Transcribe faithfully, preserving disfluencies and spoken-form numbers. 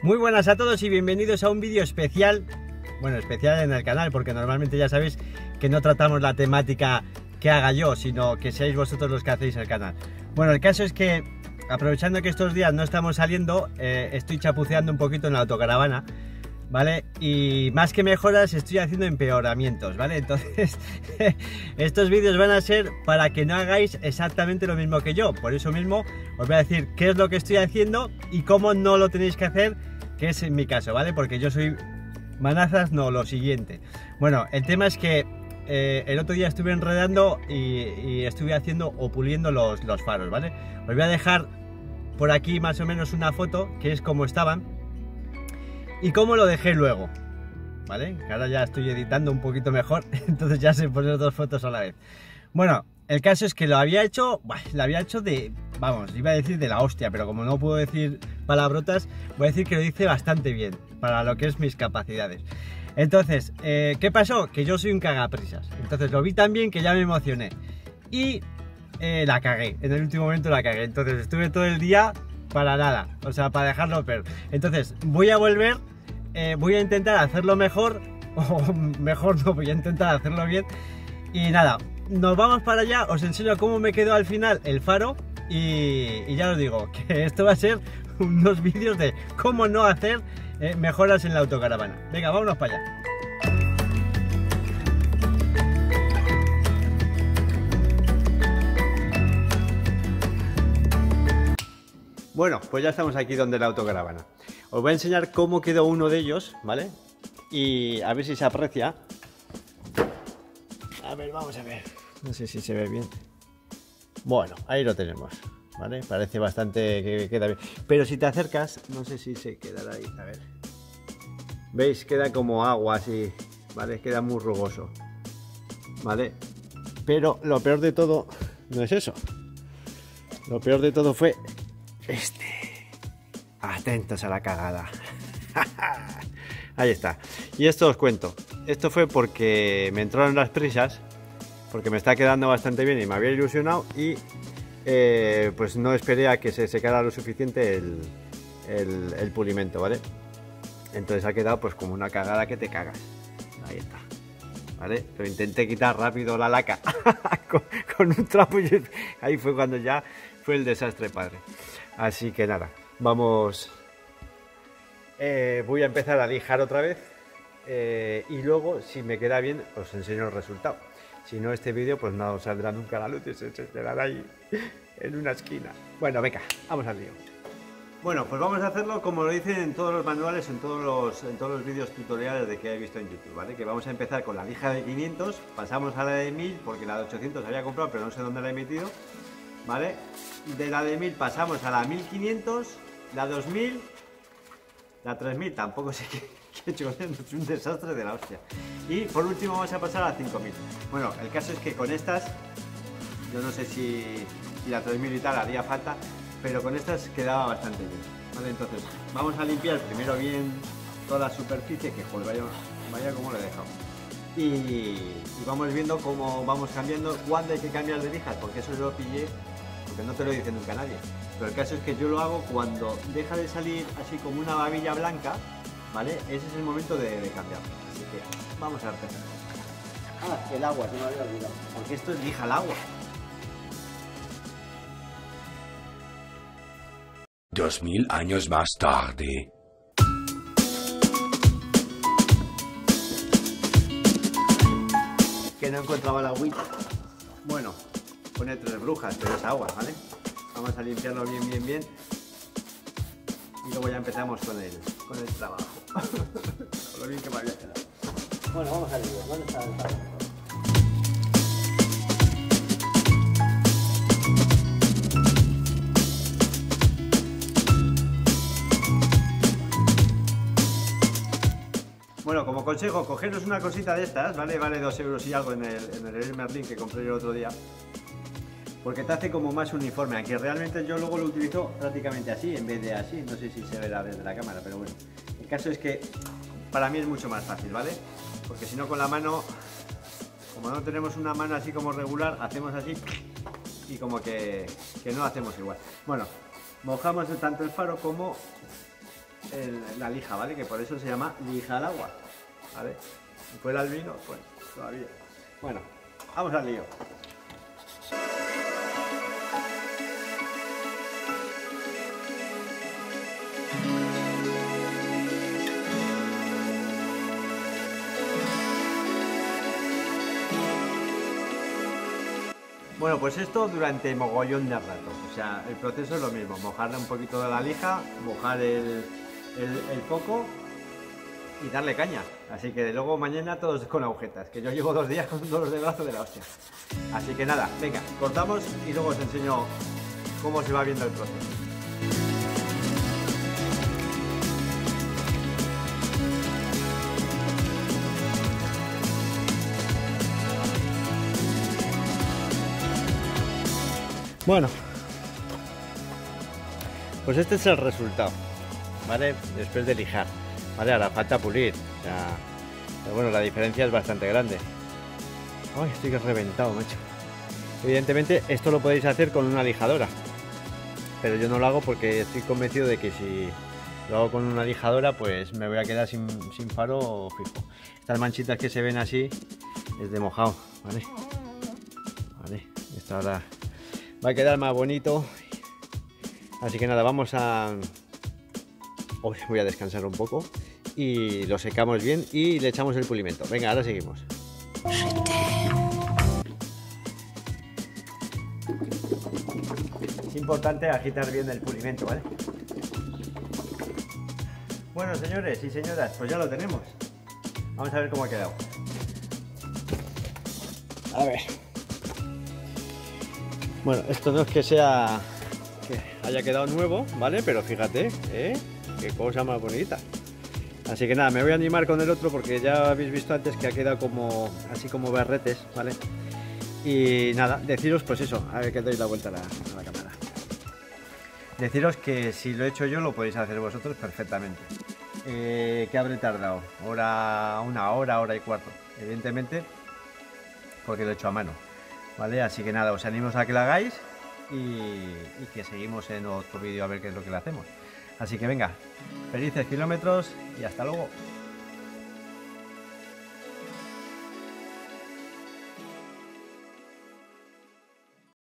Muy buenas a todos y bienvenidos a un vídeo especial, bueno, especial en el canal, porque normalmente ya sabéis que no tratamos la temática que haga yo, sino que seáis vosotros los que hacéis el canal. Bueno, el caso es que, aprovechando que estos días no estamos saliendo, eh, estoy chapuceando un poquito en la autocaravana, ¿vale? Y más que mejoras estoy haciendo empeoramientos, ¿vale? Entonces, estos vídeos van a ser para que no hagáis exactamente lo mismo que yo. Por eso mismo os voy a decir qué es lo que estoy haciendo y cómo no lo tenéis que hacer, que es en mi caso, ¿vale? Porque yo soy manazas, no, lo siguiente. Bueno, el tema es que eh, el otro día estuve enredando y, y estuve haciendo o puliendo los, los faros, ¿vale? Os voy a dejar por aquí más o menos una foto, que es como estaban y cómo lo dejé luego, ¿vale? Que ahora ya estoy editando un poquito mejor, entonces ya sé poner dos fotos a la vez. Bueno, el caso es que lo había hecho, bah, lo había hecho de, vamos, iba a decir de la hostia, pero como no puedo decir palabrotas, voy a decir que lo hice bastante bien, para lo que es mis capacidades. Entonces, eh, ¿qué pasó? Que yo soy un cagaprisas, entonces lo vi tan bien que ya me emocioné, y eh, la cagué, en el último momento la cagué, entonces estuve todo el día para nada, o sea, para dejarlo peor. Entonces, voy a volver, eh, voy a intentar hacerlo mejor, o mejor no, voy a intentar hacerlo bien, y nada, nos vamos para allá, os enseño cómo me quedó al final el faro, y, y ya os digo, que esto va a ser unos vídeos de cómo no hacer eh, mejoras en la autocaravana. Venga, vámonos para allá. Bueno, pues ya estamos aquí donde la autocaravana. Os voy a enseñar cómo quedó uno de ellos, ¿vale? Y a ver si se aprecia. A ver, vamos a ver. No sé si se ve bien. Bueno, ahí lo tenemos, ¿vale? Parece bastante que queda bien. Pero si te acercas, no sé si se quedará ahí. A ver. ¿Veis? Queda como agua así, ¿vale? Queda muy rugoso, ¿vale? Pero lo peor de todo no es eso. Lo peor de todo fue este. Atentos a la cagada. Ahí está. Y esto os cuento. Esto fue porque me entraron las prisas, porque me está quedando bastante bien y me había ilusionado, y eh, pues no esperé a que se secara lo suficiente el, el, el pulimento, ¿vale? Entonces ha quedado pues como una cagada que te cagas. Ahí está, ¿vale? Lo intenté quitar rápido la laca con, con un trapo y ahí fue cuando ya fue el desastre padre. Así que nada, vamos, eh, voy a empezar a lijar otra vez, eh, y luego, si me queda bien, os enseño el resultado. Si no, este vídeo pues no saldrá nunca a la luz y se quedará ahí en una esquina. Bueno, venga, vamos al lío. Bueno, pues vamos a hacerlo como lo dicen en todos los manuales, en todos los, en todos los vídeos tutoriales de que he visto en YouTube, ¿vale? Que vamos a empezar con la lija de quinientos, pasamos a la de mil, porque la de ochocientos había comprado, pero no sé dónde la he metido, ¿vale? De la de mil pasamos a la mil quinientos, la dos mil, la tres mil, tampoco sé qué, qué he hecho, es un desastre de la hostia. Y por último vamos a pasar a la cinco mil. Bueno, el caso es que con estas, yo no sé si, si la tres mil y tal haría falta, pero con estas quedaba bastante bien, ¿vale? Entonces vamos a limpiar primero bien toda la superficie, que joder, vaya, vaya como lo he dejado. Y, y vamos viendo cómo vamos cambiando, cuándo hay que cambiar de lijas, porque eso yo lo pillé, porque no te lo dice nunca nadie. Pero el caso es que yo lo hago cuando deja de salir así como una babilla blanca, ¿vale? Ese es el momento de, de cambiar. Así que vamos a empezar. Ah, el agua, se me había olvidado, porque esto es lija al agua. Dos mil años más tarde. Que no encontraba la agüita. Bueno, pone tres brujas, pero es agua, ¿vale? Vamos a limpiarlo bien, bien, bien. Y luego ya empezamos con el, con el trabajo. Lo bien que me había quedado. Bueno, vamos a ir. ¿Dónde está el trabajo? Bueno, como consejo, cogeros una cosita de estas, ¿vale? Vale dos euros y algo en el, en el Merlin que compré yo el otro día, porque te hace como más uniforme, aunque realmente yo luego lo utilizo prácticamente así, en vez de así. No sé si se verá desde la cámara, pero bueno. El caso es que para mí es mucho más fácil, ¿vale? Porque si no, con la mano, como no tenemos una mano así como regular, hacemos así y como que, que no hacemos igual. Bueno, mojamos tanto el faro como el, la lija, ¿vale? Que por eso se llama lija al agua, ¿vale? Si fuera el vino, pues todavía. Bueno, vamos al lío. Bueno, pues esto durante mogollón de rato, o sea, el proceso es lo mismo, mojar un poquito de la lija, mojar el, el, el coco y darle caña. Así que luego mañana todos con agujetas, que yo llevo dos días con dolores de brazo de la hostia. Así que nada, venga, cortamos y luego os enseño cómo se va viendo el proceso. Bueno, pues este es el resultado, ¿vale? Después de lijar, ¿vale? Ahora falta pulir, o sea, pero bueno, la diferencia es bastante grande. Ay, estoy reventado, macho. Evidentemente esto lo podéis hacer con una lijadora, pero yo no lo hago porque estoy convencido de que si lo hago con una lijadora, pues me voy a quedar sin, sin faro fijo. Estas manchitas que se ven así es de mojado, ¿vale? Vale, esto ahora va a quedar más bonito. Así que nada, vamos a... Hoy voy a descansar un poco y lo secamos bien y le echamos el pulimento. Venga, ahora seguimos. Es importante agitar bien el pulimento, ¿vale? Bueno, señores y señoras, pues ya lo tenemos. Vamos a ver cómo ha quedado. A ver. Bueno, esto no es que sea que haya quedado nuevo, ¿vale? Pero fíjate, ¿eh? Qué cosa más bonita. Así que nada, me voy a animar con el otro porque ya habéis visto antes que ha quedado como así como berretes, ¿vale? Y nada, deciros pues eso, a ver que doy la vuelta a la, a la cámara. Deciros que si lo he hecho yo lo podéis hacer vosotros perfectamente. Eh, ¿Qué habré tardado? Hora, una hora, hora y cuarto, evidentemente, porque lo he hecho a mano. ¿Vale? Así que nada, os animo a que lo hagáis y, y que seguimos en otro vídeo a ver qué es lo que le hacemos. Así que venga, felices kilómetros y hasta luego.